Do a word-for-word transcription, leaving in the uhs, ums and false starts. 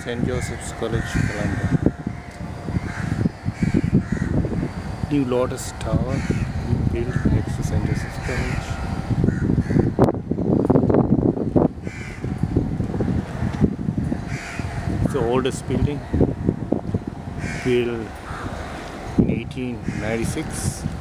Saint Joseph's College, Colombo. New Lotus Tower built next to Saint Joseph's College. It's the oldest building, built in eighteen ninety-six.